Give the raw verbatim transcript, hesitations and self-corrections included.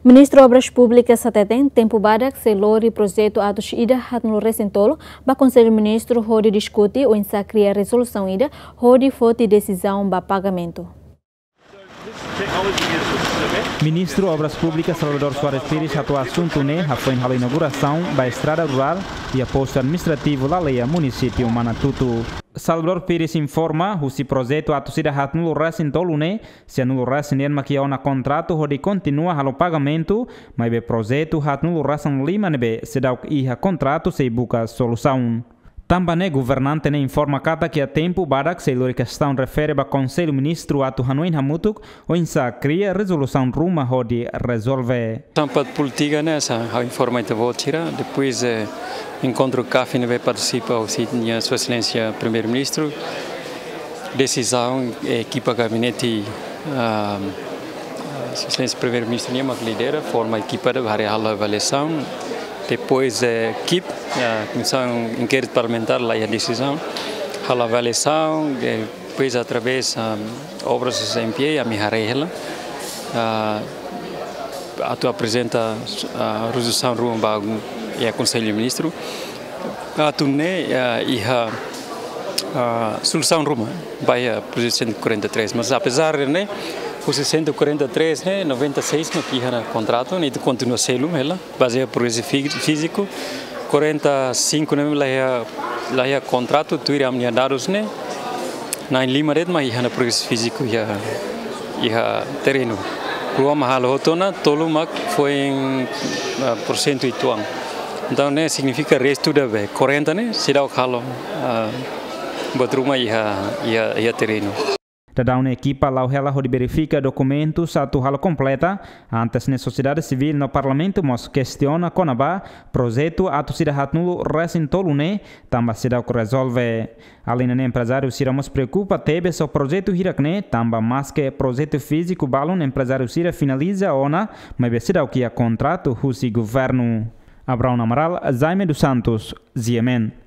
Ministro Obras Públicas Sateten, tempo badak selori projeto atos ida hatno recentolo, ba Conselho Ministro hodi discuti ou insacria resolução ida, hodi forte decisão ba pagamento. Ministro Obras Públicas Salvador Soares Pires atua assunto ne foi a inauguração da estrada rural e a posto administrativo da lei município Manatutu. Salvador Pires informa que o projeto atusida hatno recentolo ne se anulo recenten makia na contrato hodi continua halo pagamento, mas be projeto hatno recen lima nebe sedau iha contrato se buka solução. Também governante ne informa kata que a tempo badak se lori questão refere ba Conselho Ministro atu Hanuin Hamutuk ou insa cria resolução ruma hodi resolve. Tampat política nessa a informa ita voltira depois eh, encontro café ne participa o sitnia Sua Excelência Primeiro-Ministro decisão equipa gabinete uh, Sua Excelência Primeiro-Ministro ne mak lidera forma equipa de hari hal avaliação. Depois, a equipe, a Comissão Inquérito Parlamentar, lá a decisão, a avaliação, depois, através de obras em pé, a minha regra, a tu apresenta a resolução rumba e a Conselho Ministro, a tu ne e a solução rumba, vai a projeto cento e quarenta e três, mas apesar de né, o cento e quarenta e três, né, noventa e seis, no que era contrato, né, continua a ser ela, baseado por esse físico, quarenta e cinco, né, lá é lá é contrato, tu iria me dados, né, na lima red, mas era por esse físico e a e a terreno. Rua mahal hotona, tolo mak foi em porcento e tuang. Então, né, significa resto da be, quarenta, né, será o calo, batruma e a e a e a terreno. Da uma equipa lá ela verifica documentos atu halo completa antes na sociedade civil no parlamento mos questiona conaba projeto atu sida hatnulo recentolo ne tamba sida que resolve além de empresário sira mos preocupa tebe so projeto hirakne tamba mais que projeto físico balon empresário sira finaliza ona mas sida o que é contrato husi governo Abraão Amaral, Jaime dos Santos, Ziemen.